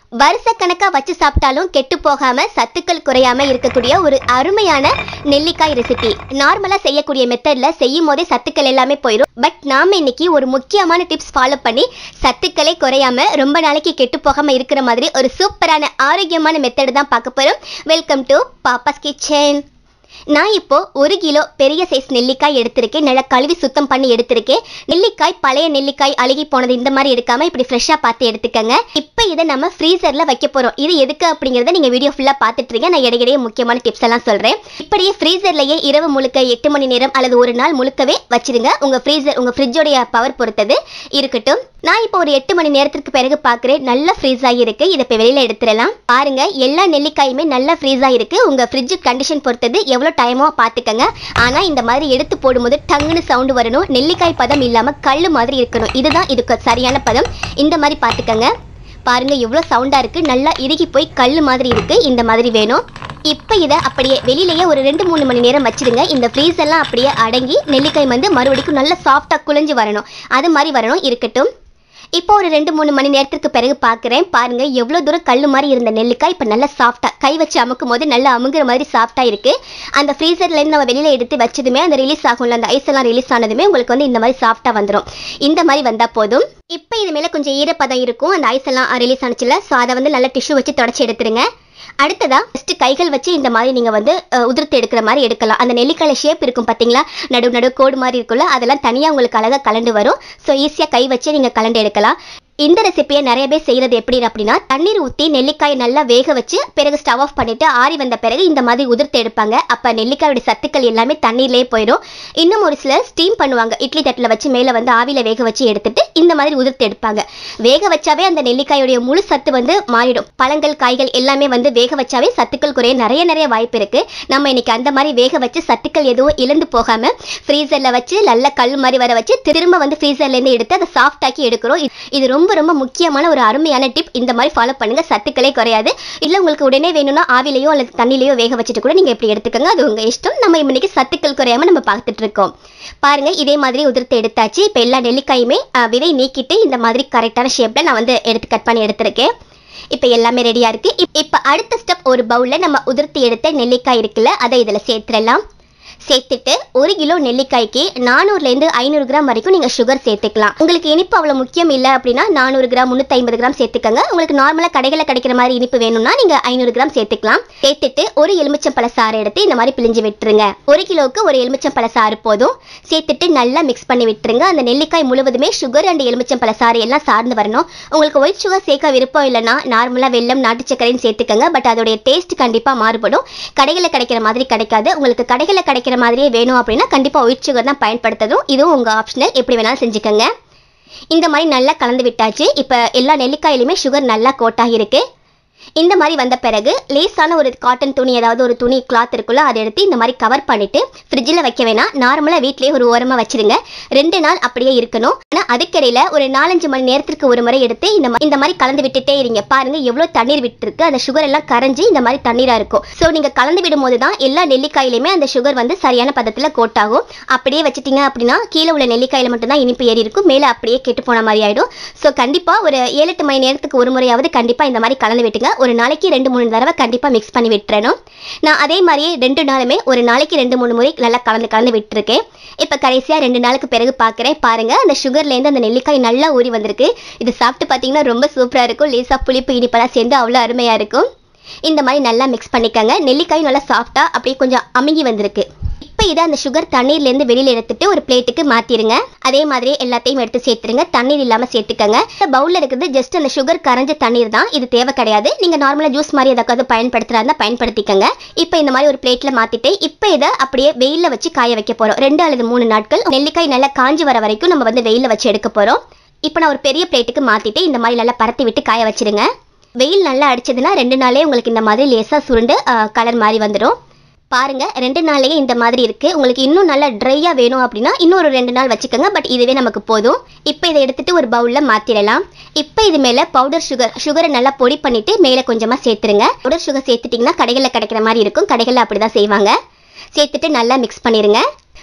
வருஷக்கணக்கா வச்சு சாப்பிட்டாலும் கெட்டு போகாம சத்துக்கள் குறையாம இருக்கக்கூடிய ஒரு அருமையான நெல்லிக்காய் ரெசிபி. நார்மலா செய்யக்கூடிய மெத்தட்ல செய்யும் போதே சத்துக்கள் எல்லாமே போயிடும். பட் நாம இன்னைக்கு ஒரு முக்கியமான டிப்ஸ் ஃபாலோ பண்ணி சத்துக்களே குறையாம ரொம்ப நாளைக்கு கெட்டு போகாம இருக்கிற மாதிரி ஒரு சூப்பரான ஆரோக்கியமான மெத்தட் தான் பார்க்க போறோம். Welcome to Papa's kitchen. நான் இப்போ 1 கிலோ பெரிய சைஸ் நெல்லிக்காய் எடுத்திருக்கேன். நல்லா கழுவி சுத்தம் பண்ணி எடுத்திருக்கேன். நெல்லிக்காய் பழைய நெல்லிக்காய் அழுகி போனது இந்த மாதிரி எடுக்காம இப்படி ஃப்ரெஷ்ஷா பார்த்து எடுத்துக்கங்க. இப்போ இதை நம்ம ஃப்ரீசர்ல வைக்க போறோம். இது எதுக்கு அப்படிங்கறத நீங்க வீடியோ ஃபுல்லா பார்த்துட்டு இருக்கீங்க. நான் இடையிடையே முக்கியமான டிப்ஸ் எல்லாம் சொல்றேன். இப்படியே ஃப்ரீசர்லயே இரவு முழுக்க 8 மணி நேரம் அல்லது ஒரு நாள் முழுக்கவே வச்சிருங்க. உங்க ஃப்ரிட்ஜோடைய பவர் பொறுத்தது இருக்கட்டும். நான் இப்போ ஒரு 8 மணி நேரத்துக்கு பிறகு பார்க்குறேன். நல்லா ஃப்ரீஸ் ஆகிருக்கு. இதை இப்போ வெளியில எடுத்துடலாம். பாருங்க, எல்லா நெல்லிக்காயுமே நல்லா ஃப்ரீஸ் ஆகிருக்கு. உங்க ஃப்ரிட்ஜ் கண்டிஷன் பொறுத்தது எவ்வளோ டைமோ பார்த்துக்கங்க. ஆனால் இந்த மாதிரி எடுத்து போடும்போது டங்குன்னு சவுண்டு வரணும். நெல்லிக்காய் பதம் இல்லாமல் கல் மாதிரி இருக்கணும். இதுதான் இதுக்கு சரியான பதம். இந்த மாதிரி பார்த்துக்கங்க. பாருங்க எவ்வளோ சவுண்டாக இருக்குது. நல்லா இறுகி போய் கல் மாதிரி இருக்குது. இந்த மாதிரி வேணும். இப்போ இதை அப்படியே வெளியிலேயே ஒரு 2-3 மணி நேரம் வச்சிருங்க. இந்த ஃப்ரீஸ் எல்லாம் அப்படியே அடங்கி நெல்லிக்காய் வந்து மறுபடியும் நல்லா சாஃப்டாக குழஞ்சி வரணும். அது மாதிரி வரணும். இருக்கட்டும். இப்போ ஒரு 2-3 மணி நேரத்துக்கு பிறகு பார்க்குறேன். பாருங்க எவ்வளோ தூரம் கல் மாதிரி இருந்த நெல்லிக்காய் இப்போ நல்லா சாஃப்டாக கை வச்சு அமுக்கும் போது நல்லா அமுங்குற மாதிரி சாஃப்டாக இருக்குது. அந்த ஃப்ரீசர்லேருந்து நம்ம வெளியில் எடுத்து வச்சதுமே அந்த ரிலீஸ் ஆகும்ல, அந்த ஐஸ் எல்லாம் ரிலீஸ் ஆனதுமே உங்களுக்கு வந்து இந்த மாதிரி சாஃப்டாக வந்துடும். இந்த மாதிரி வந்தால் போதும். இப்போ இது மேலே கொஞ்சம் ஈரப்பதம் இருக்கும். அந்த ஐஸ் எல்லாம் ரிலீஸ் ஆனிச்சுல, ஸோ அதை வந்து நல்லா டிஷ்யூ வச்சு தொடச்சி எடுத்துருங்க. அடுத்ததா ஃபஸ்ட்டு கைகள் வச்சு இந்த மாதிரி நீங்கள் வந்து உதிர்த்து எடுக்கிற மாதிரி எடுக்கலாம். அந்த நெல்லிக்காய் ஷேப் இருக்கும் பார்த்தீங்களா, நடு கோடு மாதிரி இருக்குல்ல, அதெல்லாம் தனியாக உங்களுக்கு அழகாக கலண்டு வரும். ஸோ ஈஸியாக கை வச்சு நீங்கள் கலண்டு எடுக்கலாம். இந்த ரெசிபியை நிறைய பேர் செய்கிறது எப்படி அப்படின்னா, தண்ணீர் ஊற்றி நெல்லிக்காயை நல்லா வேக வச்சு பிறகு ஸ்டவ் ஆஃப் பண்ணிவிட்டு ஆறி வந்த பிறகு இந்த மாதிரி உதிர்த்து எடுப்பாங்க. அப்போ நெல்லிக்காயோட சத்துக்கள் எல்லாமே தண்ணீர்லேயே போயிடும். இன்னும் ஒரு சிலர் ஸ்டீம் பண்ணுவாங்க. இட்லி தட்டில் வச்சு மேலே வந்து ஆவியில் வேக வச்சு எடுத்துட்டு இந்த மாதிரி உதிர்த்து எடுப்பாங்க. வேக வச்சாவே அந்த நெல்லிக்காயோடைய முழு சத்து வந்து மாறிடும். பழங்கள் காய்கள் எல்லாமே வந்து வேக வச்சாவே சத்துக்கள் குறைய நிறைய வாய்ப்பு இருக்குது. நம்ம இன்னைக்கு அந்த மாதிரி வேக வச்சு சத்துக்கள் எதுவும் இழந்து போகாமல் ஃப்ரீசரில் வச்சு நல்லா கல் மாதிரி வர வச்சு திரும்ப வந்து ஃப்ரீசர்லேருந்து எடுத்து அதை சாஃப்டாக்கி எடுக்கிறோம். இது ரொம்ப முக்கியமான ஒரு அருமையான டிப். இந்த மாதிரி ஃபாலோ பண்ணுங்க. சத்துக்களே குறையாது. இல்லை உங்களுக்கு உடனே வேணும்னா ஆவிலையோ அல்லது தண்ணிலையோ வேக வச்சுட்டு கூட நீங்கள் இப்படி எடுத்துக்கோங்க. அது உங்கள் இஷ்டம். நம்ம இன்னைக்கு சத்துக்கள் குறையாம நம்ம பார்த்துட்டு இருக்கோம். பாருங்க இதே மாதிரி உதிர்த்து எடுத்தாச்சு. இப்போ எல்லா நெல்லிக்காயுமே விதை நீக்கிட்டு இந்த மாதிரி கரெக்டான ஷேப்ல நான் வந்து எடுத்து கட் பண்ணி எடுத்திருக்கேன். இப்போ எல்லாமே ரெடியா இருக்கு. இப்போ அடுத்த ஸ்டெப், ஒரு பவுல்ல நம்ம உதிர்த்து எடுத்த நெல்லிக்காய் இருக்குல்ல, அதை இதில் சேர்த்துடலாம். சேர்த்துட்டு 1 கிலோ நெல்லிக்காய்க்கு 400 to 500 கிராம் வரைக்கும் நீங்கள் சுகர் சேர்த்துக்கலாம். உங்களுக்கு இனிப்பு அவ்வளோ முக்கியம் இல்லை அப்படின்னா 400 கிராம் 350 கிராம் சேர்த்துக்கங்க. உங்களுக்கு நார்மலாக கடைகளில் கிடைக்கிற மாதிரி இனிப்பு வேணும்னா நீங்கள் 500 கிராம் சேர்த்துக்கலாம். சேர்த்துட்டு ஒரு எலுமிச்சம்பழ சாறு எடுத்து இந்த மாதிரி பிழிஞ்சு விட்டுருங்க. 1 கிலோவுக்கு ஒரு எலுமிச்சம்பழ சாறு போதும். சேர்த்துட்டு நல்லா மிக்ஸ் பண்ணி விட்டுருங்க. அந்த நெல்லிக்காய் முழுவதுமே சுகர் அண்ட் எலுமிச்சம்பழ சாறு எல்லாம் சார்ந்து வரணும். உங்களுக்கு ஒயிட் சுகர் சேர்க்க விருப்பம் இல்லைன்னா நார்மலாக வெல்லம் நாட்டு சர்க்கரைன்னு சேர்த்துக்கங்க. பட் அதோடைய டேஸ்ட் கண்டிப்பாக மாறுபடும். கடைகளில் கிடைக்கிற மாதிரி கிடைக்காது. உங்களுக்கு கடைகளில் கிடைக்கிற மாதிரியே வேணும் அப்படின்னா கண்டிப்பா ஒயிட் சுகர் தான் பயன்படுத்தணும். இதுவும் உங்க ஆப்ஷனல், எப்படி வேணாலும் செஞ்சுக்கங்க. இந்த மாதிரி நல்லா கலந்து விட்டாச்சு. இப்போ எல்லா நெல்லிக்காயிலுமே சுகர் நல்லா கோட் ஆகியிருக்கு. இந்த மாதிரி வந்த பிறகு லேசான ஒரு காட்டன் துணி, ஏதாவது ஒரு துணி கிளாத் இருக்குல்ல, அதை எடுத்து இந்த மாதிரி கவர் பண்ணிட்டு ஃப்ரிட்ஜில் வைக்க வேணாம். நார்மலாக வீட்லேயே ஒரு ஓரமாக வச்சிருங்க. 2 நாள் அப்படியே இருக்கணும். ஆனால் அதுக்கிடையில் ஒரு 4-5 மணி நேரத்துக்கு ஒரு முறை எடுத்து இந்த மாதிரி கலந்து விட்டுட்டே இருங்க. பாருங்க எவ்வளோ தண்ணீர் விட்டுருக்கு. அந்த சுகர் எல்லாம் கரைஞ்சி இந்த மாதிரி தண்ணீராக இருக்கும். ஸோ நீங்கள் கலந்து விடும் போது தான் எல்லா நெல்லிக்காயிலுமே அந்த சுகர் வந்து சரியான பதத்தில் கோட் ஆகும். அப்படியே வச்சுட்டீங்க அப்படின்னா கீழே உள்ள நெல்லிக்காயில் மட்டும்தான் இனிப்பு ஏறி இருக்கும். மேலே அப்படியே கெட்டு போன மாதிரி ஆகிடும். ஸோ கண்டிப்பாக ஒரு 7-8 மணி நேரத்துக்கு ஒரு முறையாவது கண்டிப்பாக இந்த மாதிரி கலந்து விட்டுங்க. ஒரு நாளைக்கு 2-3 தடவை கண்டிப்பாக மிக்ஸ் பண்ணி விட்டுறணும். நான் அதே மாதிரியே 2 நாளுமே ஒரு நாளைக்கு 2-3 முறை நல்லா கலந்து விட்டுருக்கேன். இப்போ கடைசியாக 2 நாளுக்கு பிறகு பார்க்குறேன். பாருங்க அந்த சுகர்லேருந்து அந்த நெல்லிக்காய் நல்லா ஊறி வந்திருக்கு. இது சாப்பிட்டு பார்த்தீங்கன்னா ரொம்ப சூப்பராக இருக்கும். லேசாக புளிப்பு இனிப்பெல்லாம் சேர்ந்து அவ்வளோ அருமையாக இருக்கும். இந்த மாதிரி நல்லா மிக்ஸ் பண்ணிக்கங்க. நெல்லிக்காய் நல்லா சாஃப்டாக அப்படியே கொஞ்சம் அமுங்கி வந்திருக்கு. இப்போ இதை அந்த சுகர் தண்ணீர்லேருந்து வெளியில் எடுத்துட்டு ஒரு பிளேட்டுக்கு மாற்றிடுங்க. அதே மாதிரி எல்லாத்தையும் எடுத்து சேர்த்துருங்க. தண்ணீர் இல்லாமல் சேர்த்துக்கங்க. பவுலில் இருக்கிறது ஜஸ்ட் அந்த சுகர் கரைஞ்ச தண்ணீர் தான். இது தேவை கிடையாது. நீங்கள் நார்மலாக ஜூஸ் மாதிரி எதாவது பயன்படுத்துகிறதா பயன்படுத்திக்கங்க. இப்போ இந்த மாதிரி ஒரு பிளேட்டில் மாற்றிட்டு இப்போ இதை அப்படியே வெயிலில் வச்சு காய வைக்க போகிறோம். 2 அல்லது 3 நாட்கள் நெல்லிக்காய் நல்லா காஞ்சி வர வரைக்கும் நம்ம வந்து வெயிலில் வச்சு எடுக்க போகிறோம். இப்போ நான் ஒரு பெரிய பிளேட்டுக்கு மாற்றிட்டு இந்த மாதிரி நல்லா பரத்தி விட்டு காய வச்சிருங்க. வெயில் நல்லா அடிச்சதுன்னா 2 நாளே உங்களுக்கு இந்த மாதிரி லேசாக சுருண்டு கலர் மாதிரி வந்துடும். பாருங்க 2 நாள்லயே இந்த மாதிரி இருக்கு. உங்களுக்கு இன்னும் நல்லா ட்ரையா வேணும் அப்படின்னா இன்னொரு 2 நாள் வச்சுக்கோங்க. பட் இதுவே நமக்கு போதும். இப்போ இதை எடுத்துட்டு ஒரு பவுல்ல மாத்திரலாம். இப்போ இது மேல பவுடர் சுகரை நல்லா பொடி பண்ணிட்டு மேலே கொஞ்சமா சேர்த்துருங்க. பவுடர் சுகர் சேர்த்துட்டீங்கன்னா கடைகளில் கிடைக்கிற மாதிரி இருக்கும். கடைகளில் அப்படிதான் செய்வாங்க. சேர்த்துட்டு நல்லா மிக்ஸ் பண்ணிருங்க.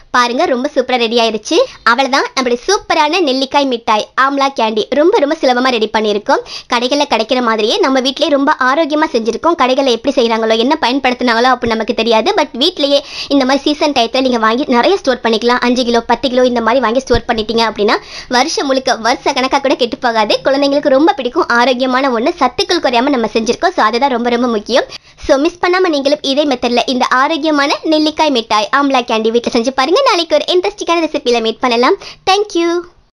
பாருங்க ரொம்ப சூப்பரா ரெடி ஆயிருச்சு. அவ்வளவுதான் நம்மளுடைய சூப்பரான நெல்லிக்காய் மிட்டாய் ஆம்லா கேண்டி ரொம்ப சுலபமா ரெடி பண்ணியிருக்கோம். கடைகளில் கிடைக்கிற மாதிரியே நம்ம வீட்டிலேயே ரொம்ப ஆரோக்கியமா செஞ்சிருக்கோம். கடைகளில் எப்படி செய்யறாங்களோ என்ன பயன்படுத்தினாங்களோ அப்படி நமக்கு தெரியாது. பட் வீட்டிலேயே இந்த மாதிரி சீசன் டயத்தில் நீங்க வாங்கி நிறைய ஸ்டோர் பண்ணிக்கலாம். 5 கிலோ 10 கிலோ இந்த மாதிரி வாங்கி ஸ்டோர் பண்ணிட்டீங்க அப்படின்னா வருஷம் முழுக்க வருஷ கணக்காக கூட கெட்டு போகாது. குழந்தைங்களுக்கு ரொம்ப பிடிக்கும். ஆரோக்கியமான ஒன்று, சத்துக்கள் குறையாம நம்ம செஞ்சிருக்கோம். ஸோ அதுதான் ரொம்ப முக்கியம். ஸோ மிஸ் பண்ணாம நீங்களும் இதே மெத்தட்ல இந்த ஆரோக்கியமான நெல்லிக்காய் மிட்டாய் ஆம்லா கேண்டி வீட்டில் செஞ்சு பாருங்க. நாளைக்கு ஒரு இன்ட்ரெஸ்டிங்கான ரெசிபியில மீட் பண்ணலாம். தேங்க்யூ.